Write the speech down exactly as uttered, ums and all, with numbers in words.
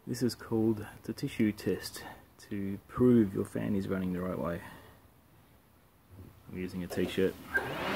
This is called the tissue test to prove your fan is running the right way. I'm using a t-shirt.